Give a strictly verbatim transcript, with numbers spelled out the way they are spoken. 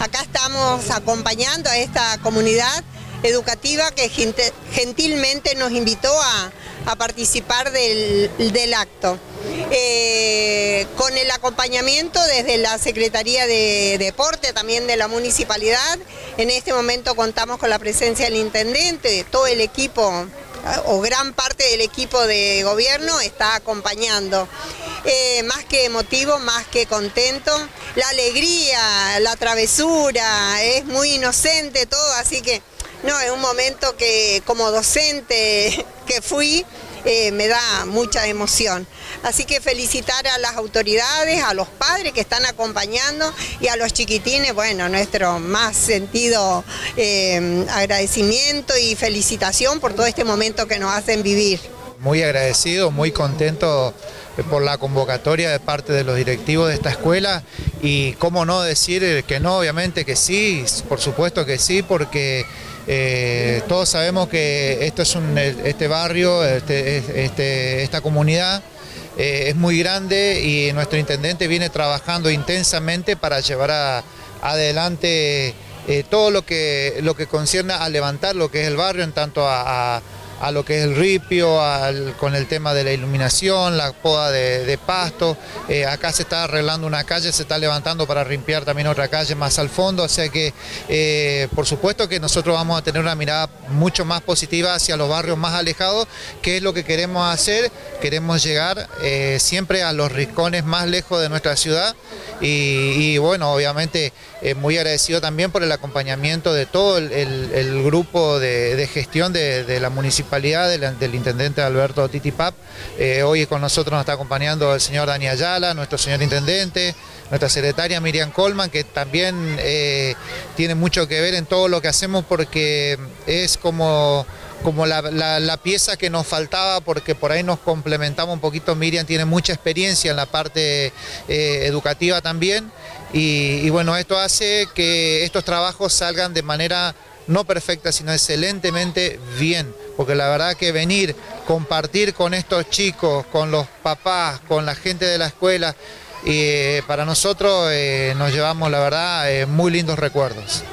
Acá estamos acompañando a esta comunidad educativa que gentilmente nos invitó a, a participar del, del acto. Eh, con el acompañamiento desde la Secretaría de Deporte, también de la Municipalidad. En este momento contamos con la presencia del Intendente, de todo el equipo, o gran parte del equipo de gobierno está acompañando. Eh, más que emotivo, más que contento, la alegría, la travesura, es muy inocente todo, así que no, es un momento que como docente que fui, eh, me da mucha emoción. Así que felicitar a las autoridades, a los padres que están acompañando y a los chiquitines, bueno, nuestro más sentido eh, agradecimiento y felicitación por todo este momento que nos hacen vivir. Muy agradecido, muy contento por la convocatoria de parte de los directivos de esta escuela y cómo no decir que no, obviamente que sí, por supuesto que sí, porque eh, todos sabemos que esto es un, este barrio, este, este, esta comunidad eh, es muy grande y nuestro intendente viene trabajando intensamente para llevar a, adelante eh, todo lo que, lo que concierne a levantar lo que es el barrio en tanto a, a a lo que es el ripio, al, con el tema de la iluminación, la poda de, de pasto. Eh, acá se está arreglando una calle, se está levantando para limpiar también otra calle más al fondo, o sea que eh, por supuesto que nosotros vamos a tener una mirada mucho más positiva hacia los barrios más alejados, que es lo que queremos hacer. Queremos llegar eh, siempre a los rincones más lejos de nuestra ciudad y, y bueno, obviamente eh, muy agradecido también por el acompañamiento de todo el, el, el grupo de, de gestión de, de la municipalidad, Del, del intendente Alberto Titipap. Eh, hoy con nosotros nos está acompañando el señor Dani Ayala, nuestro señor intendente, nuestra secretaria Miriam Colman, que también eh, tiene mucho que ver en todo lo que hacemos porque es como, como la, la, la pieza que nos faltaba, porque por ahí nos complementamos un poquito. Miriam tiene mucha experiencia en la parte eh, educativa también y, y bueno, esto hace que estos trabajos salgan de manera no perfecta, sino excelentemente bien, porque la verdad que venir, compartir con estos chicos, con los papás, con la gente de la escuela, eh, para nosotros eh, nos llevamos, la verdad, eh, muy lindos recuerdos.